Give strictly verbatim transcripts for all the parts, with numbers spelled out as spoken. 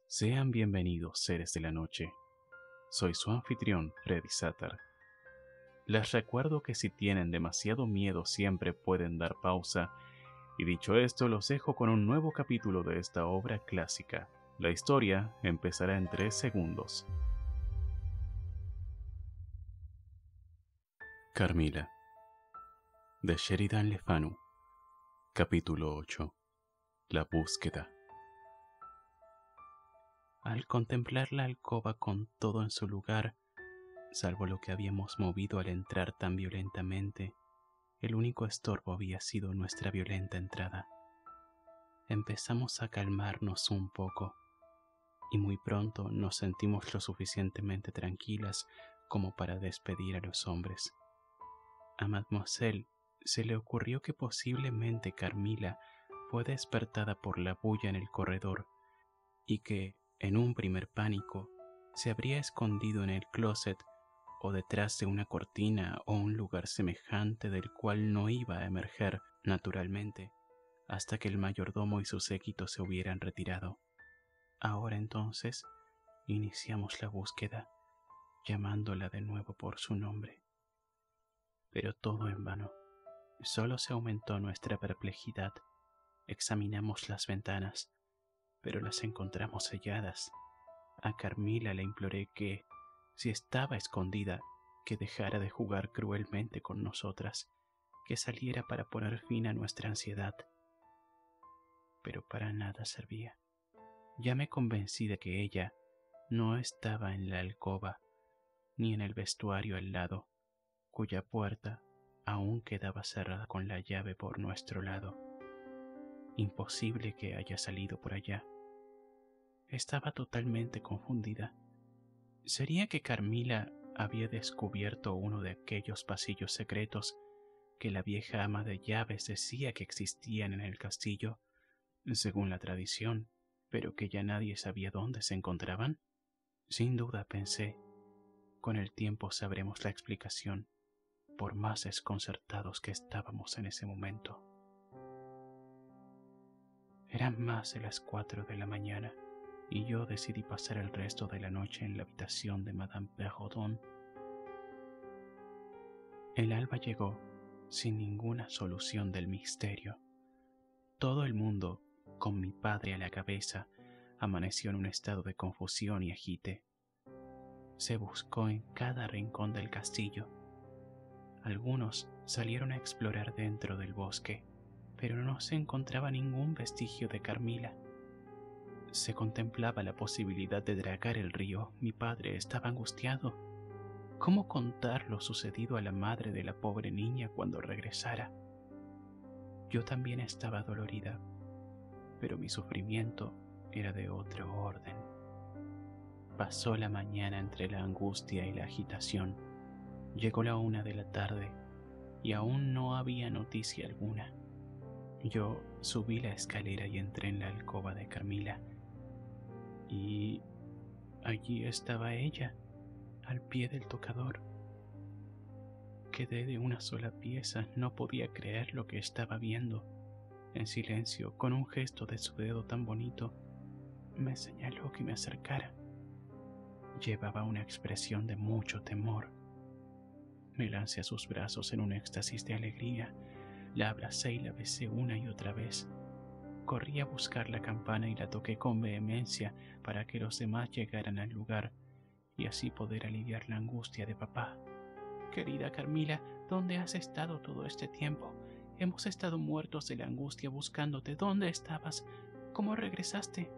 Sean bienvenidos, seres de la noche. Soy su anfitrión, Freddy Satar. Les recuerdo que si tienen demasiado miedo siempre pueden dar pausa, y dicho esto los dejo con un nuevo capítulo de esta obra clásica. La historia empezará en tres segundos. Carmila, de Sheridan Le Fanu. Capítulo ocho. La búsqueda. Al contemplar la alcoba con todo en su lugar, salvo lo que habíamos movido al entrar tan violentamente, el único estorbo había sido nuestra violenta entrada. Empezamos a calmarnos un poco, y muy pronto nos sentimos lo suficientemente tranquilas como para despedir a los hombres. A Mademoiselle se le ocurrió que posiblemente Carmila fue despertada por la bulla en el corredor y que, en un primer pánico, se habría escondido en el closet o detrás de una cortina o un lugar semejante del cual no iba a emerger, naturalmente, hasta que el mayordomo y su séquito se hubieran retirado. Ahora entonces, iniciamos la búsqueda, llamándola de nuevo por su nombre. Pero todo en vano. Solo se aumentó nuestra perplejidad. Examinamos las ventanas, pero las encontramos selladas. A Carmila le imploré que, si estaba escondida, que dejara de jugar cruelmente con nosotras, que saliera para poner fin a nuestra ansiedad. Pero para nada servía. Ya me convencí de que ella no estaba en la alcoba, ni en el vestuario al lado, cuya puerta aún quedaba cerrada con la llave por nuestro lado. Imposible que haya salido por allá. Estaba totalmente confundida. ¿Sería que Carmila había descubierto uno de aquellos pasillos secretos que la vieja ama de llaves decía que existían en el castillo, según la tradición, pero que ya nadie sabía dónde se encontraban? Sin duda, pensé, con el tiempo sabremos la explicación, por más desconcertados que estábamos en ese momento. Eran más de las cuatro de la mañana, y yo decidí pasar el resto de la noche en la habitación de Madame Perrodon. El alba llegó sin ninguna solución del misterio. Todo el mundo, con mi padre a la cabeza, amaneció en un estado de confusión y agite. Se buscó en cada rincón del castillo. Algunos salieron a explorar dentro del bosque, pero no se encontraba ningún vestigio de Carmila. Se contemplaba la posibilidad de dragar el río. Mi padre estaba angustiado. ¿Cómo contar lo sucedido a la madre de la pobre niña cuando regresara? Yo también estaba dolorida, pero mi sufrimiento era de otro orden. Pasó la mañana entre la angustia y la agitación. Llegó la una de la tarde y aún no había noticia alguna. Yo subí la escalera y entré en la alcoba de Carmila. Y allí estaba ella, al pie del tocador. Quedé de una sola pieza, no podía creer lo que estaba viendo. En silencio, con un gesto de su dedo tan bonito, me señaló que me acercara. Llevaba una expresión de mucho temor. Me lancé a sus brazos en un éxtasis de alegría. La abracé y la besé una y otra vez. Corrí a buscar la campana y la toqué con vehemencia para que los demás llegaran al lugar y así poder aliviar la angustia de papá. Querida Carmila, ¿dónde has estado todo este tiempo? Hemos estado muertos de la angustia buscándote. ¿Dónde estabas? ¿Cómo regresaste?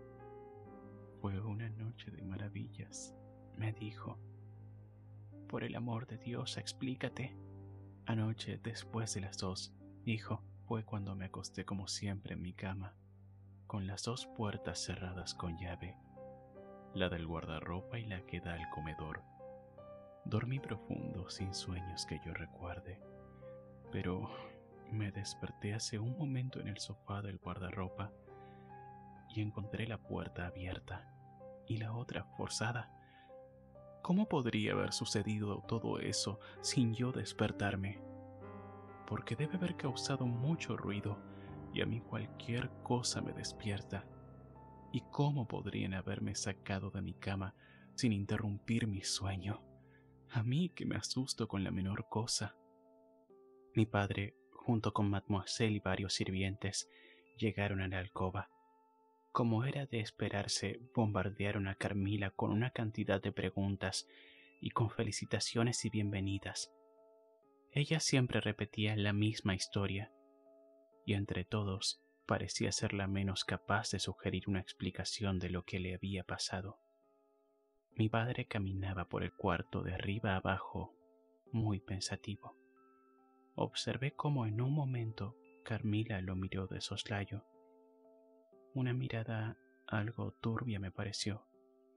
Fue una noche de maravillas, me dijo. Por el amor de Dios, explícate. Anoche, después de las dos, hijo, fue cuando me acosté como siempre en mi cama, con las dos puertas cerradas con llave, la del guardarropa y la que da al comedor. Dormí profundo, sin sueños que yo recuerde, pero me desperté hace un momento en el sofá del guardarropa y encontré la puerta abierta y la otra forzada. ¿Cómo podría haber sucedido todo eso sin yo despertarme? Porque debe haber causado mucho ruido y a mí cualquier cosa me despierta. ¿Y cómo podrían haberme sacado de mi cama sin interrumpir mi sueño? A mí que me asusto con la menor cosa. Mi padre, junto con Mademoiselle y varios sirvientes, llegaron a la alcoba. Como era de esperarse, bombardearon a Carmila con una cantidad de preguntas y con felicitaciones y bienvenidas. Ella siempre repetía la misma historia, y entre todos parecía ser la menos capaz de sugerir una explicación de lo que le había pasado. Mi padre caminaba por el cuarto de arriba a abajo, muy pensativo. Observé cómo en un momento Carmila lo miró de soslayo. Una mirada algo turbia me pareció.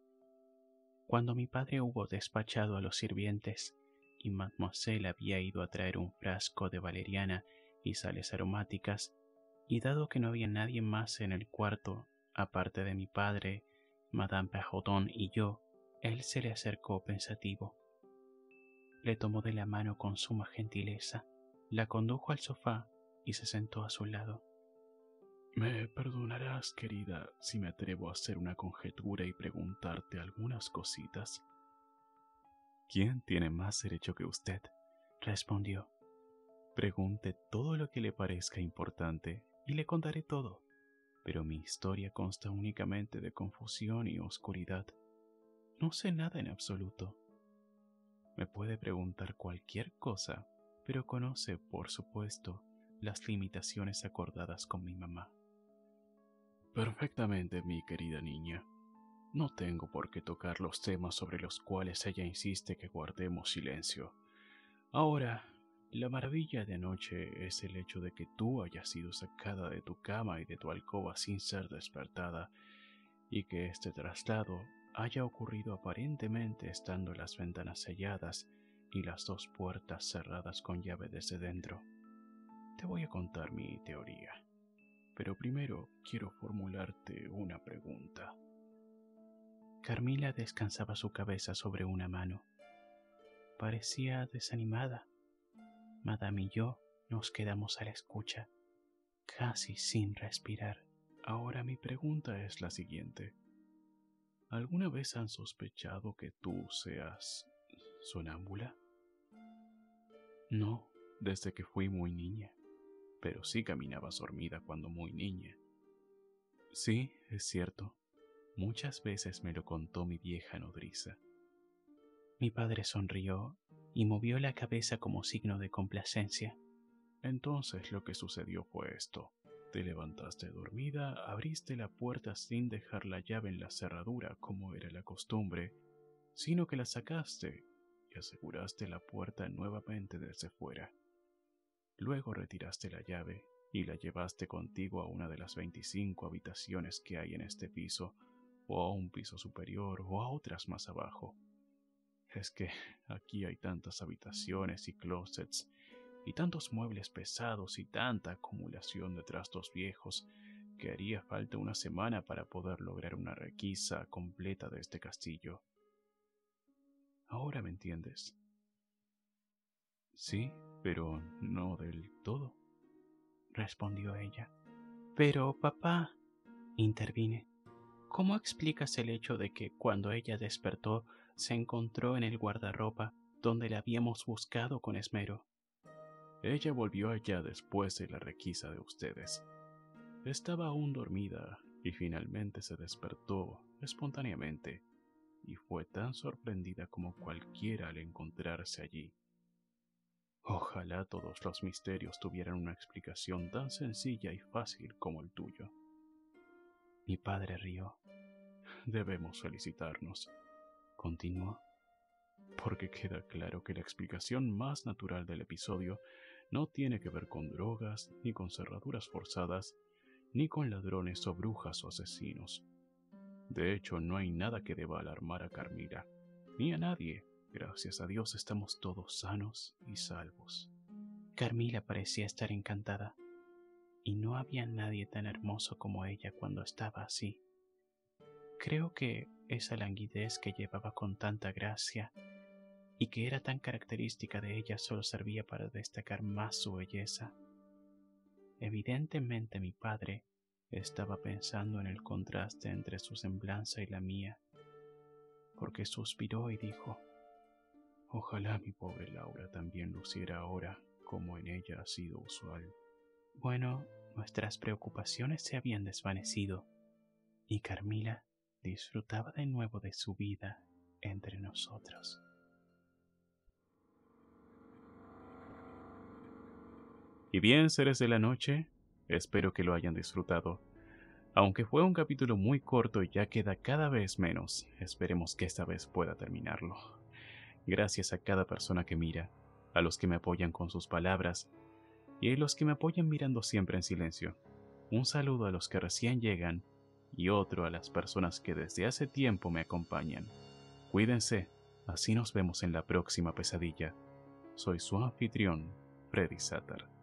Cuando mi padre hubo despachado a los sirvientes y Mademoiselle había ido a traer un frasco de valeriana y sales aromáticas, y dado que no había nadie más en el cuarto, aparte de mi padre, Madame Perrodon y yo, él se le acercó pensativo. Le tomó de la mano con suma gentileza, la condujo al sofá y se sentó a su lado. Me perdonarás, querida, si me atrevo a hacer una conjetura y preguntarte algunas cositas. ¿Quién tiene más derecho que usted?, respondió. Pregunte todo lo que le parezca importante y le contaré todo, pero mi historia consta únicamente de confusión y oscuridad. No sé nada en absoluto. Me puede preguntar cualquier cosa, pero conoce, por supuesto, las limitaciones acordadas con mi mamá. Perfectamente, mi querida niña. No tengo por qué tocar los temas sobre los cuales ella insiste que guardemos silencio. Ahora, la maravilla de anoche es el hecho de que tú hayas sido sacada de tu cama y de tu alcoba sin ser despertada, y que este traslado haya ocurrido aparentemente estando las ventanas selladas y las dos puertas cerradas con llave desde dentro. Te voy a contar mi teoría, pero primero quiero formularte una pregunta. Carmila descansaba su cabeza sobre una mano. Parecía desanimada. Madame y yo nos quedamos a la escucha, casi sin respirar. Ahora mi pregunta es la siguiente. ¿Alguna vez han sospechado que tú seas sonámbula? No, desde que fui muy niña, pero sí caminabas dormida cuando muy niña. Sí, es cierto. Muchas veces me lo contó mi vieja nodriza. Mi padre sonrió y movió la cabeza como signo de complacencia. Entonces lo que sucedió fue esto. Te levantaste dormida, abriste la puerta sin dejar la llave en la cerradura como era la costumbre, sino que la sacaste y aseguraste la puerta nuevamente desde fuera. Luego retiraste la llave y la llevaste contigo a una de las veinticinco habitaciones que hay en este piso, o a un piso superior, o a otras más abajo. Es que aquí hay tantas habitaciones y closets, y tantos muebles pesados y tanta acumulación de trastos viejos, que haría falta una semana para poder lograr una requisa completa de este castillo. ¿Ahora me entiendes? Sí, pero no del todo, respondió ella. Pero, papá, intervine, ¿cómo explicas el hecho de que cuando ella despertó se encontró en el guardarropa donde la habíamos buscado con esmero? Ella volvió allá después de la requisa de ustedes. Estaba aún dormida y finalmente se despertó espontáneamente y fue tan sorprendida como cualquiera al encontrarse allí. Ojalá todos los misterios tuvieran una explicación tan sencilla y fácil como el tuyo. Mi padre rió. Debemos felicitarnos, continuó, porque queda claro que la explicación más natural del episodio no tiene que ver con drogas, ni con cerraduras forzadas, ni con ladrones o brujas o asesinos. De hecho, no hay nada que deba alarmar a Carmila, ni a nadie. Gracias a Dios estamos todos sanos y salvos. Carmila parecía estar encantada, y no había nadie tan hermoso como ella cuando estaba así. Creo que esa languidez que llevaba con tanta gracia y que era tan característica de ella solo servía para destacar más su belleza. Evidentemente mi padre Estaba pensando en el contraste entre su semblanza y la mía, porque suspiró y dijo: ojalá mi pobre Laura también luciera ahora como en ella ha sido usual. Bueno, nuestras preocupaciones se habían desvanecido y Carmila disfrutaba de nuevo de su vida entre nosotros. Y bien, seres de la noche, espero que lo hayan disfrutado. Aunque fue un capítulo muy corto y ya queda cada vez menos, esperemos que esta vez pueda terminarlo. Gracias a cada persona que mira, a los que me apoyan con sus palabras y a los que me apoyan mirando siempre en silencio. Un saludo a los que recién llegan y otro a las personas que desde hace tiempo me acompañan. Cuídense, así nos vemos en la próxima pesadilla. Soy su anfitrión, Freddy Satar.